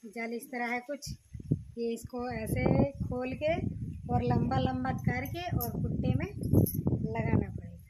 जाल इस तरह है कुछ। ये इसको ऐसे खोल के और लंबा लंबा करके और कुट्टे में लगाना पड़ेगा।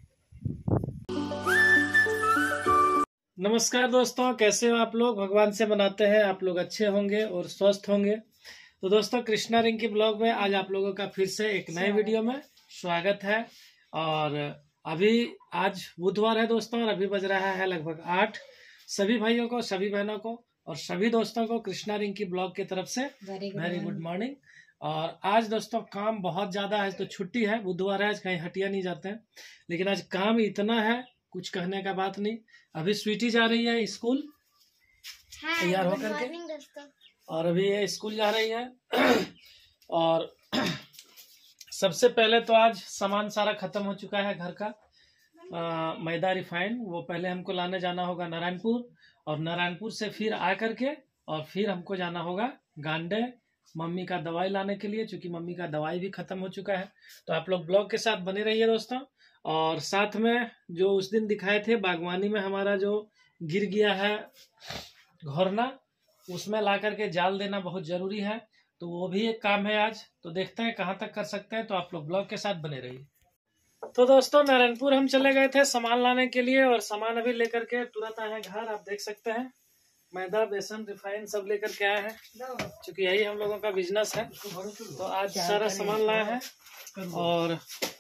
नमस्कार दोस्तों, कैसे हो आप लोग। भगवान से मनाते हैं आप लोग अच्छे होंगे और स्वस्थ होंगे। तो दोस्तों, कृष्णा रिंकी ब्लॉग में आज आप लोगों का फिर से एक नए वीडियो में स्वागत है। और अभी आज बुधवार है दोस्तों, और अभी बज रहा है लगभग 8। सभी भाइयों को, सभी बहनों को और सभी दोस्तों को कृष्णा रिंकी ब्लॉग की तरफ से वेरी गुड मॉर्निंग। और आज दोस्तों काम बहुत ज्यादा है, तो छुट्टी है, बुधवार है, आज कहीं हटिया नहीं जाते हैं, लेकिन आज काम इतना है कुछ कहने का बात नहीं। अभी स्वीटी जा रही है स्कूल तैयार होकर के, और अभी ये स्कूल जा रही है। और सबसे पहले तो आज सामान सारा खत्म हो चुका है घर का। मैदा रिफाइंड वो पहले हमको लाने जाना होगा नारायणपुर, और नारायणपुर से फिर आ करके और फिर हमको जाना होगा गांडे मम्मी का दवाई लाने के लिए, क्योंकि मम्मी का दवाई भी खत्म हो चुका है। तो आप लोग ब्लॉग के साथ बने रहिए दोस्तों। और साथ में जो उस दिन दिखाए थे बागवानी में हमारा जो गिर गया है घोरना, उसमें ला करके जाल देना बहुत जरूरी है, तो वो भी एक काम है आज। तो देखते हैं कहाँ तक कर सकते हैं, तो आप लोग ब्लॉग के साथ बने रहिए। तो दोस्तों, नारायणपुर हम चले गए थे सामान लाने के लिए, और सामान अभी लेकर के तुरंत आए हैं घर। आप देख सकते हैं मैदा, बेसन, रिफाइंड सब लेकर के आए हैं, क्योंकि यही हम लोगों का बिजनेस है। तो आज सारा सामान लाया है, और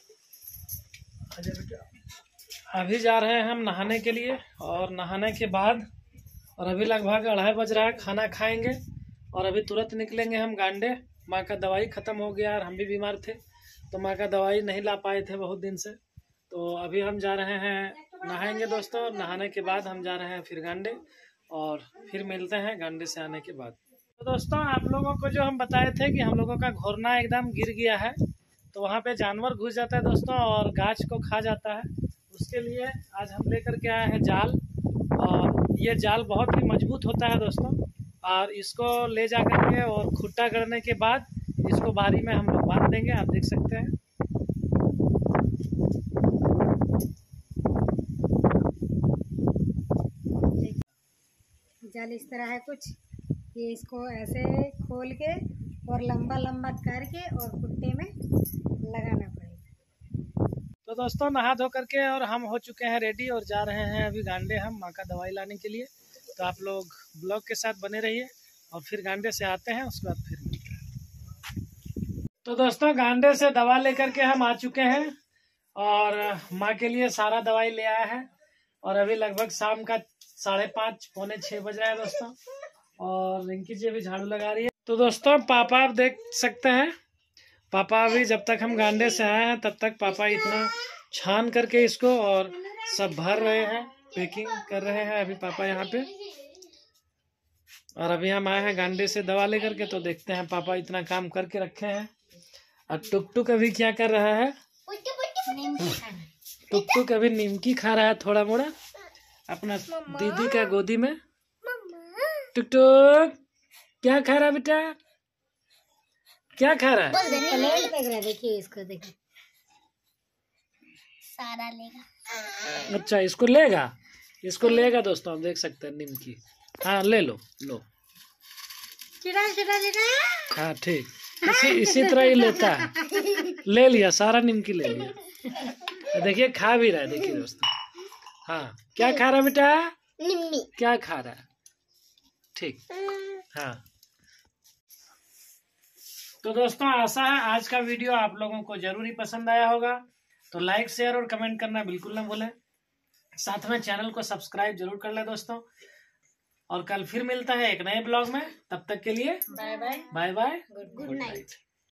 अभी जा रहे हैं हम नहाने के लिए। और नहाने के बाद, और अभी लगभग 2:30 बज रहा है, खाना खाएंगे और अभी तुरंत निकलेंगे हम गांडे। माँ का दवाई खत्म हो गया और हम भी बीमार थे, तो माँ का दवाई नहीं ला पाए थे बहुत दिन से। तो अभी हम जा रहे हैं, नहाएंगे दोस्तों, नहाने के बाद हम जा रहे हैं फिर गांडे, और फिर मिलते हैं गांडे से आने के बाद। तो दोस्तों, आप लोगों को जो हम बताए थे कि हम लोगों का घोरना एकदम गिर गया है, तो वहाँ पे जानवर घुस जाता है दोस्तों और गाछ को खा जाता है। उसके लिए आज हम लेकर के आए हैं जाल, और ये जाल बहुत ही मजबूत होता है दोस्तों। और इसको ले जा करके और खुट्टा करने के बाद इसको बारी में हम लोग बांध देंगे। आप देख सकते हैं जाल इस तरह है कुछ। ये इसको ऐसे खोल के और लंबा लंबा करके और कुट्टे में लगाना पड़ेगा। तो दोस्तों, नहा धो करके और हम हो चुके हैं रेडी, और जा रहे हैं अभी गांडे हम माँ का दवाई लाने के लिए। तो आप लोग ब्लॉग के साथ बने रहिए, और फिर गांडे से आते हैं, उसके बाद फिर मिलते हैं। तो दोस्तों, गांडे से दवा लेकर के हम आ चुके हैं, और माँ के लिए सारा दवाई ले आया है। और अभी लगभग शाम का 5:30 पौने 6 बज रहा है दोस्तों, और रिंकी जी अभी झाड़ू लगा रही है। तो दोस्तों, पापा आप देख सकते हैं, पापा अभी जब तक हम गांडे से आए हैं तब तक पापा इतना छान करके इसको और सब भर रहे हैं, पैकिंग कर रहे हैं अभी पापा यहाँ पे। और अभी हम आए हैं गांडे से दवा लेकर के, तो देखते हैं पापा इतना काम करके रखे हैं। और टुक टुक अभी क्या कर रहा है, टुक टुक अभी निमकी खा रहा है थोड़ा मोड़ा अपना दीदी का गोदी में। टुक टुक क्या खा रहा है बेटा, क्या खा रहा है? देखिए इसको, देखिए सारा लेगा। अच्छा, इसको लेगा, इसको लेगा दोस्तों, आप देख सकते हैं निमकी। हाँ ले लो, लो। हाँ ठीक, इसी तरह ही लेता है। ले लिया, सारा निमकी ले लिया। देखिए खा भी रहा है, देखिए दोस्तों। हाँ, क्या खा रहा है बेटा, निम्मी क्या खा रहा है? ठीक, हाँ। तो दोस्तों, आशा है आज का वीडियो आप लोगों को जरूर ही पसंद आया होगा। तो लाइक, शेयर और कमेंट करना बिल्कुल ना भूलें। साथ में चैनल को सब्सक्राइब जरूर कर ले दोस्तों। और कल फिर मिलता है एक नए ब्लॉग में, तब तक के लिए bye bye, bye bye, good night.